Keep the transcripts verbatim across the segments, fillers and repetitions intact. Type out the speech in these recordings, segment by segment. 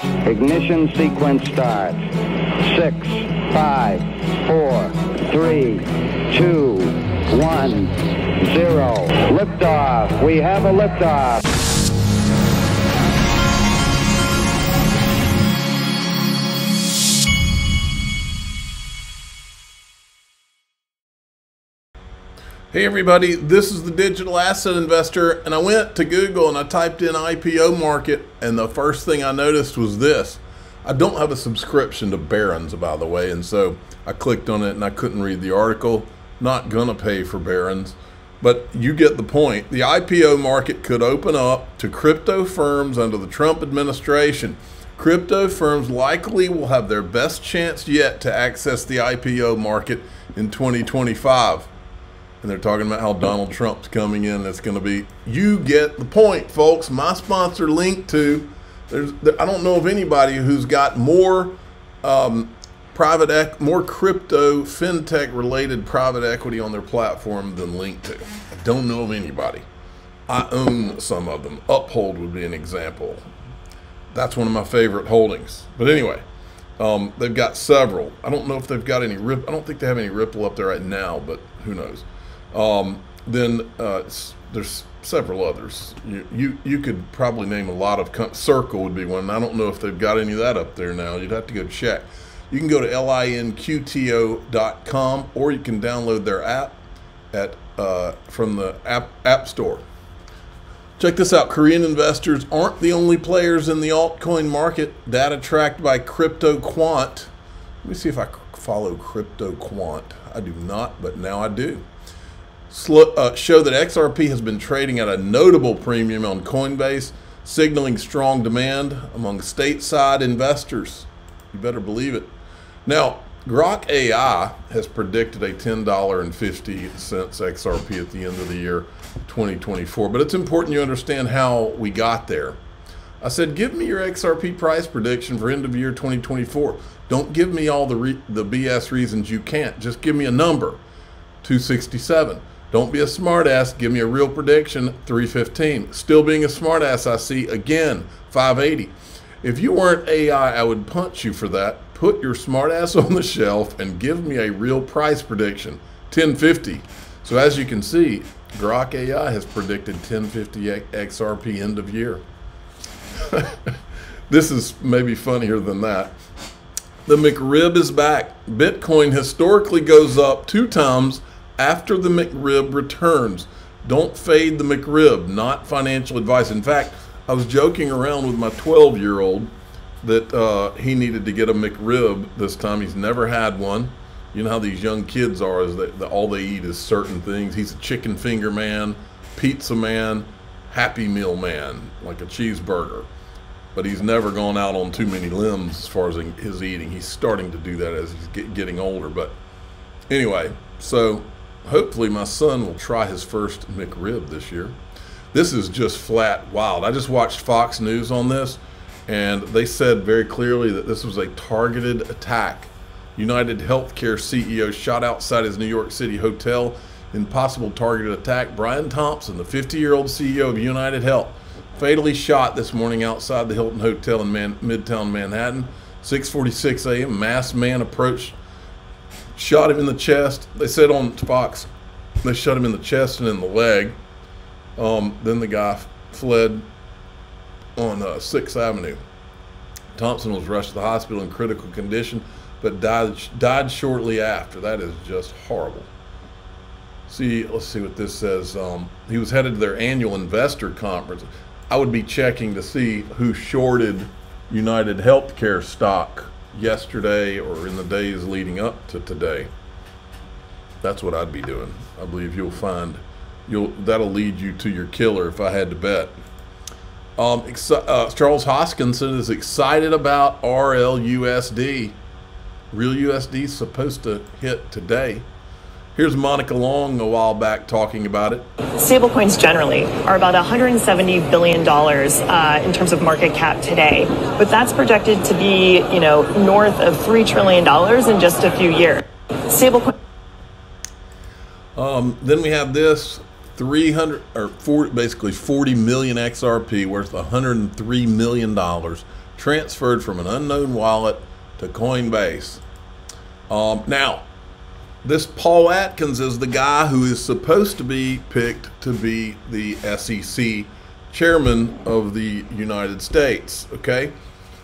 Ignition sequence starts. Six, five, four, three, two, one, zero. Liftoff. We have a liftoff. Hey everybody, this is the Digital Asset Investor, and I went to Google and I typed in I P O market, and the first thing I noticed was this. I don't have a subscription to Barron's, by the way, and so I clicked on it and I couldn't read the article. Not gonna pay for Barron's, but you get the point. The I P O market could open up to crypto firms under the Trump administration. Crypto firms likely will have their best chance yet to access the I P O market in twenty twenty-five. And they're talking about how Donald Trump's coming in. That's going to be, you get the point, folks. My sponsor, Link to, there's, there, I don't know of anybody who's got more um, private, ec more crypto, fintech related private equity on their platform than Link to. I don't know of anybody. I own some of them. Uphold would be an example. That's one of my favorite holdings. But anyway, um, they've got several. I don't know if they've got any Ripple. I don't think they have any Ripple up there right now, but who knows. Um, then uh, there's several others. You, you you could probably name a lot of. Circle would be one. I don't know if they've got any of that up there now. You'd have to go check. You can go to L I N Q T O dot com, or you can download their app at uh, from the app app store. Check this out. Korean investors aren't the only players in the altcoin market. Data tracked by Crypto Quant. Let me see if I follow Crypto Quant. I do not, but now I do. Slow, uh, show that X R P has been trading at a notable premium on Coinbase, signaling strong demand among stateside investors. You better believe it. Now, Grok A I has predicted a ten dollars and fifty cents X R P at the end of the year twenty twenty-four, but it's important you understand how we got there. I said, give me your X R P price prediction for end of year twenty twenty-four. Don't give me all the, re the B S reasons you can't. Just give me a number, two sixty-seven. Don't be a smartass. Give me a real prediction, three fifteen. Still being a smartass, I see, again, five eighty. If you weren't A I, I would punch you for that. Put your smartass on the shelf and give me a real price prediction, ten fifty. So as you can see, Grok A I has predicted ten fifty X R P end of year. This is maybe funnier than that. The McRib is back. Bitcoin historically goes up two times after the McRib returns. Don't fade the McRib, not financial advice. In fact, I was joking around with my twelve year old that uh, he needed to get a McRib this time. He's never had one. You know how these young kids are, is that the, all they eat is certain things. He's a chicken finger man, pizza man, Happy Meal man, like a cheeseburger. But he's never gone out on too many limbs as far as his eating. He's starting to do that as he's get, getting older. But anyway, so hopefully my son will try his first McRib this year. This is just flat wild. I just watched Fox News on this, and they said very clearly that this was a targeted attack. United Healthcare C E O shot outside his New York City hotel in possible targeted attack. Brian Thompson, the fifty year old C E O of United Health, fatally shot this morning outside the Hilton Hotel in Man Midtown Manhattan. six forty-six A M, masked man approached, shot him in the chest. They said on Fox, they shot him in the chest and in the leg. Um, then the guy fled on uh, sixth Avenue. Thompson was rushed to the hospital in critical condition, but died, died shortly after. That is just horrible. See, let's see what this says. Um, he was headed to their annual investor conference. I would be checking to see who shorted United Healthcare stock yesterday or in the days leading up to today. That's what I'd be doing. I believe you'll find you'll that'll lead you to your killer if I had to bet. Um, uh, Charles Hoskinson is excited about R L U S D. Real U S D is supposed to hit today. Here's Monica Long a while back talking about it. Stablecoins generally are about one hundred seventy billion dollars uh, in terms of market cap today, but that's projected to be, you know, north of three trillion dollars in just a few years. Stablecoin. Um, then we have this three hundred or forty, basically forty million X R P worth one hundred three million dollars transferred from an unknown wallet to Coinbase. Um, now, this Paul Atkins is the guy who is supposed to be picked to be the S E C chairman of the United States, okay?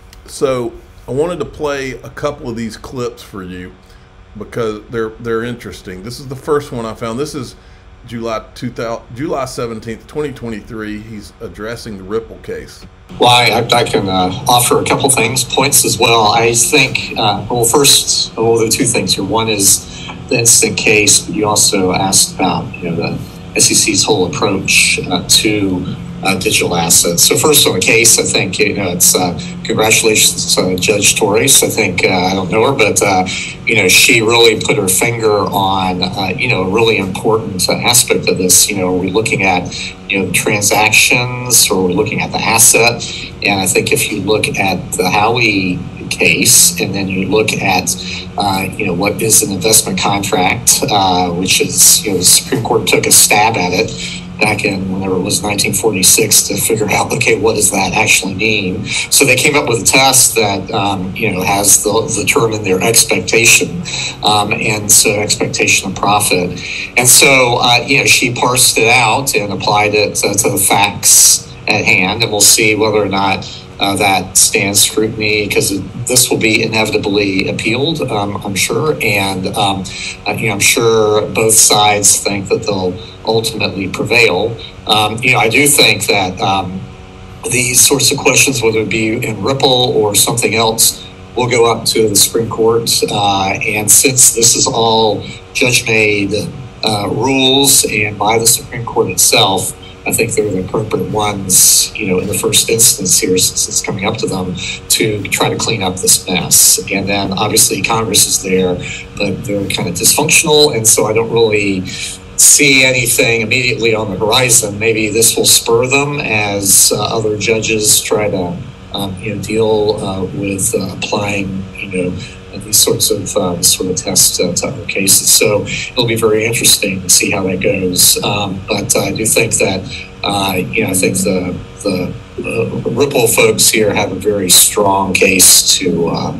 So I wanted to play a couple of these clips for you because they're they're interesting. This is the first one I found. This is July two thousand, July seventeenth, twenty twenty-three. He's addressing the Ripple case. Well, I, I can uh, offer a couple things, points as well. I think, uh, well, first, well, there are two things here. One is the instant case, but you also asked about, you know, the S E C's whole approach uh, to uh, digital assets. So first on the case, I think, you know, it's uh, congratulations to uh, Judge Torres. I think, uh, I don't know her, but, uh, you know, she really put her finger on, uh, you know, a really important uh, aspect of this. You know, are we looking at, you know, transactions, or we're looking at the asset? And I think if you look at the Howey case, and then you look at, uh, you know, what is an investment contract, uh, which is, you know, the Supreme Court took a stab at it back in whenever it was nineteen forty-six to figure out, okay, what does that actually mean? So they came up with a test that, um, you know, has the, the term in there, expectation, um, and so expectation of profit. And so, uh, you know, she parsed it out and applied it to, to the facts at hand, and we'll see whether or not Uh, that stands scrutiny, because this will be inevitably appealed, um, I'm sure. And um, uh, you know, I'm sure both sides think that they'll ultimately prevail. Um, you know, I do think that um, these sorts of questions, whether it be in Ripple or something else, will go up to the Supreme Court. Uh, and since this is all judge-made uh, rules and by the Supreme Court itself, I think they're the appropriate ones, you know, in the first instance here, since it's coming up to them, to try to clean up this mess. And then obviously Congress is there, but they're kind of dysfunctional. And so I don't really see anything immediately on the horizon. Maybe this will spur them as uh, other judges try to, um, you know, deal uh, with uh, applying, you know, these sorts of uh, sort of tests uh, to other cases. So it'll be very interesting to see how that goes. Um, but I do think that, uh, you know, I think the the uh, Ripple folks here have a very strong case to, uh,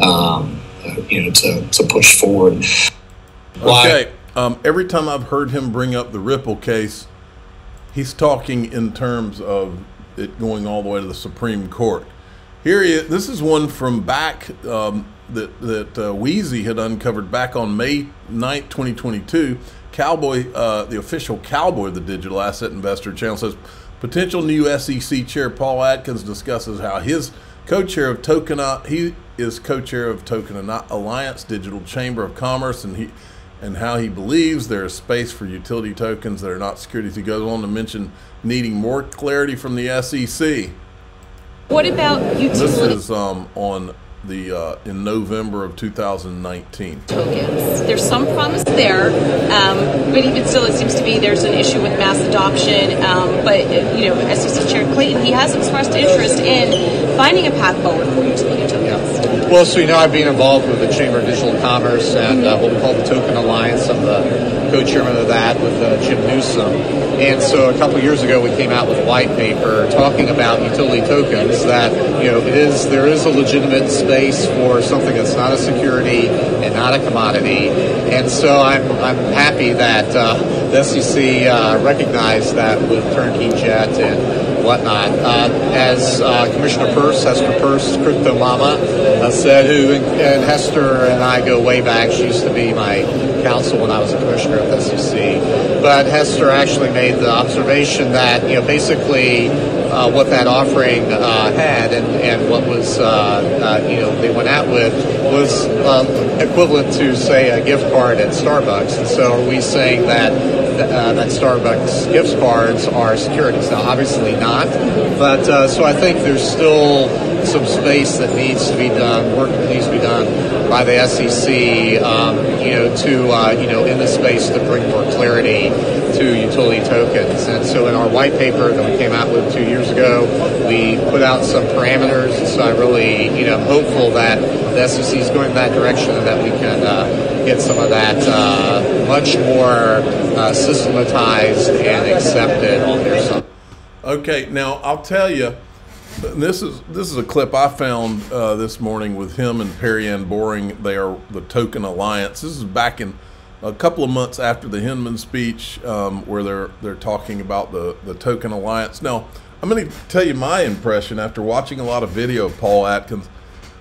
um, uh, you know, to, to push forward. Okay. Um, every time I've heard him bring up the Ripple case, he's talking in terms of it going all the way to the Supreme Court. Here he is. This is one from back um, that that uh, Wheezy had uncovered back on May ninth, twenty twenty-two. Cowboy, uh, the official Cowboy of the Digital Asset Investor channel, says potential new S E C chair Paul Atkins discusses how his co-chair of Token, he is co-chair of Token Alliance Digital Chamber of Commerce, and he and how he believes there is space for utility tokens that are not securities. He goes on to mention needing more clarity from the S E C. What about utility? This is um, on the uh, in November of two thousand nineteen. Tokens. There's some promise there, um, but even still, it seems to be there's an issue with mass adoption. Um, but you know, S E C Chair Clayton, he has expressed interest in finding a path forward for utility tokens. Well, so you know, I've been involved with the Chamber of Digital Commerce and uh, what we call the Token Alliance. I'm the co-chairman of that with uh, Jim Newsom. And so a couple of years ago, we came out with a white paper talking about utility tokens. That, you know, it is there is a legitimate space for something that's not a security and not a commodity. And so I'm I'm happy that uh, the S E C uh, recognized that with Turnkey Jet and whatnot. Uh, as uh, Commissioner Peirce, Hester Peirce, Crypto Mama, uh, said, who and Hester and I go way back. She used to be my counsel when I was a commissioner at the S E C. But Hester actually made the observation that, you know, basically uh, what that offering uh, had and, and what was, uh, uh, you know, they went out with was uh, equivalent to, say, a gift card at Starbucks. And so are we saying that uh, that Starbucks gift cards are securities? Now, obviously not. But uh, so I think there's still some space that needs to be done, work that needs to be done by the S E C, um, you know, to, uh, you know, in the space to bring more clarity to utility tokens. And so in our white paper that we came out with two years ago, we put out some parameters. And so I really, you know, I'm hopeful that the S E C is going in that direction and that we can uh, get some of that uh, much more uh, systematized and accepted on their side. Okay, now I'll tell you, This is this is a clip I found uh, this morning with him and Perry-Ann Boring. They are the Token Alliance. This is back in a couple of months after the Hinman speech, um, where they're they're talking about the the Token Alliance. Now, I'm going to tell you my impression after watching a lot of video of Paul Atkins.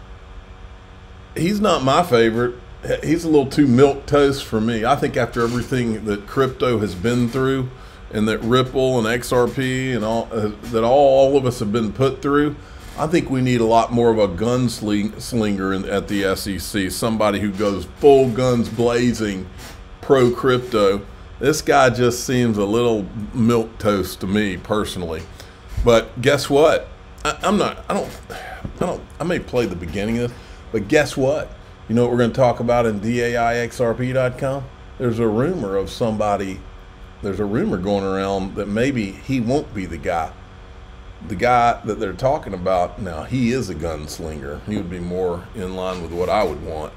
He's not my favorite. He's a little too milquetoast for me. I think after everything that crypto has been through, and that Ripple and X R P and all uh, that all, all of us have been put through, I think we need a lot more of a gunslinger in, at the S E C. Somebody who goes full guns blazing, pro crypto. This guy just seems a little milquetoast to me personally. But guess what? I, I'm not. I don't. I don't. I may play the beginning of this, but guess what? You know what we're going to talk about in D A I X R P dot com? There's a rumor of somebody. There's a rumor going around that maybe he won't be the guy. The guy that they're talking about now, he is a gunslinger. He would be more in line with what I would want.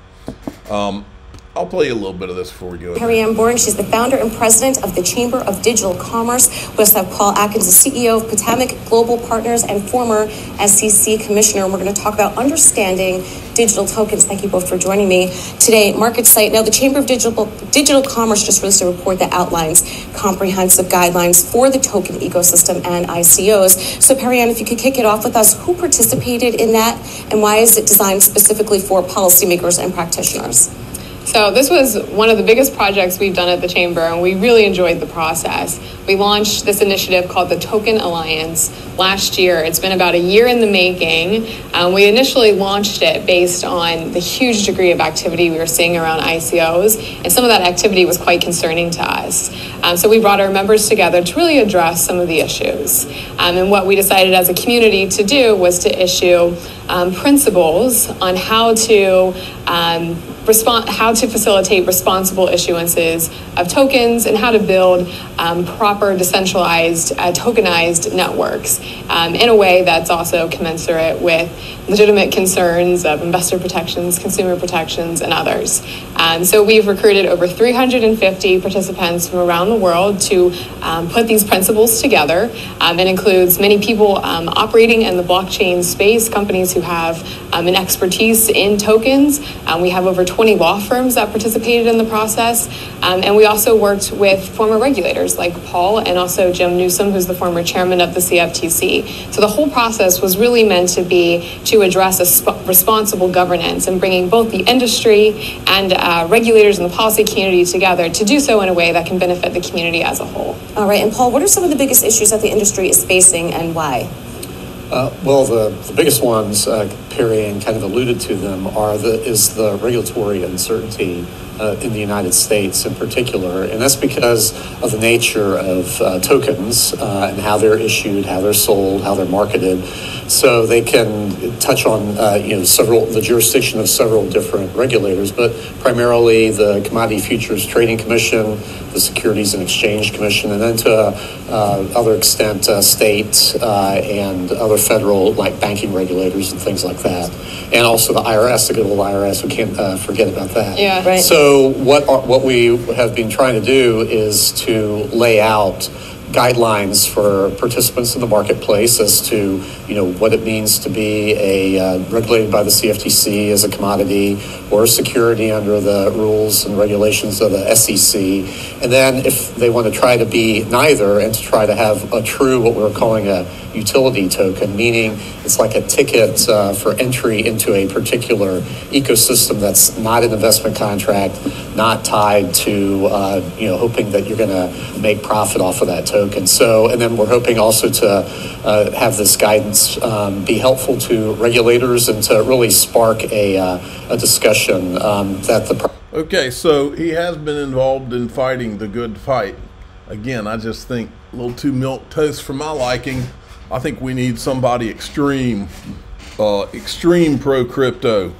Um, I'll play you a little bit of this before we go. Perry-Ann Boring, she's the founder and president of the Chamber of Digital Commerce. We also have Paul Atkins, the C E O of Potomac Global Partners and former S E C commissioner. And we're going to talk about understanding digital tokens. Thank you both for joining me today. Market Site. Now, the Chamber of Digital Digital Commerce just released a report that outlines comprehensive guidelines for the token ecosystem and I C Os. So, Perry-Ann, if you could kick it off with us, who participated in that, and why is it designed specifically for policymakers and practitioners? So this was one of the biggest projects we've done at the Chamber, and we really enjoyed the process. We launched this initiative called the Token Alliance last year. It's been about a year in the making. Um, we initially launched it based on the huge degree of activity we were seeing around I C Os, and some of that activity was quite concerning to us. Um, so we brought our members together to really address some of the issues. Um, and what we decided as a community to do was to issue um, principles on how to um, respond, how to facilitate responsible issuances of tokens, and how to build um, proper decentralized uh, tokenized networks um, in a way that's also commensurate with legitimate concerns of investor protections, consumer protections, and others. Um, so we've recruited over three hundred fifty participants from around the world to um, put these principles together. Um, it includes many people um, operating in the blockchain space, companies who have um, an expertise in tokens. Um, we have over twenty law firms that participated in the process. Um, and we also worked with former regulators like Paul and also Jim Newsom, who's the former chairman of the C F T C. So the whole process was really meant to be to address a sp- responsible governance and bringing both the industry and uh, regulators and the policy community together to do so in a way that can benefit the community as a whole. All right, and Paul, what are some of the biggest issues that the industry is facing, and why? Uh, well, the, the biggest ones, uh, Perry-Ann kind of alluded to them, are the is the regulatory uncertainty uh, in the United States in particular, and that's because of the nature of uh, tokens uh, and how they're issued, how they're sold, how they're marketed. So they can touch on uh, you know several the jurisdiction of several different regulators, but primarily the Commodity Futures Trading Commission, the Securities and Exchange Commission, and then to uh, other extent uh, state uh, and other federal like banking regulators and things like that, and also the I R S, the good old I R S. We can't uh, forget about that. Yeah, right. So what are, what we have been trying to do is to lay out guidelines for participants in the marketplace as to, you know, what it means to be a uh, regulated by the C F T C as a commodity or a security under the rules and regulations of the S E C. And then if they want to try to be neither and to try to have a true, what we're calling a utility token, meaning it's like a ticket uh, for entry into a particular ecosystem that's not an investment contract, not tied to, uh, you know, hoping that you're going to make profit off of that token. So, and then we're hoping also to uh, have this guidance um, be helpful to regulators and to really spark a, uh, a discussion um, that the... Okay, so he has been involved in fighting the good fight. Again, I just think a little too milquetoast for my liking. I think we need somebody extreme, uh, extreme pro-crypto,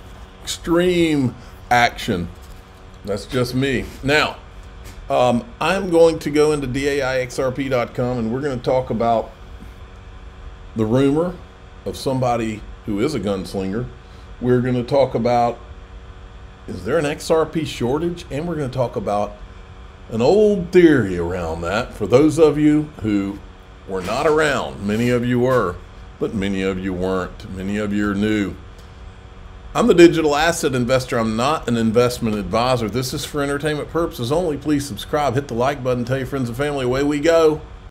extreme action. That's just me. Now, um, I'm going to go into D A I X R P dot com, and we're going to talk about the rumor of somebody who is a gunslinger. We're going to talk about, is there an X R P shortage? And we're going to talk about an old theory around that. For those of you who were not around, many of you were, but many of you weren't. Many of you are new. I'm the digital asset investor. I'm not an investment advisor. This is for entertainment purposes only. Please subscribe, hit the like button, tell your friends and family. Away we go.